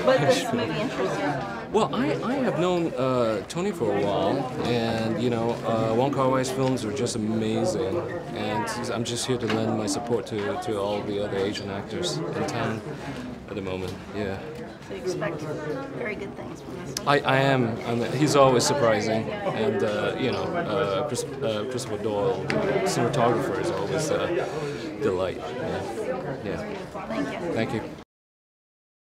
But this movie interests you? Well, I have known Tony for a while, and you know, Wong Kar-wai's films are just amazing, and I'm just here to lend my support to all the other Asian actors in town at the moment. Yeah. So you expect very good things from this one? I am. He's always surprising, and you know, Christopher Doyle, the cinematographer, is always a delight. Yeah. Thank you. Thank you.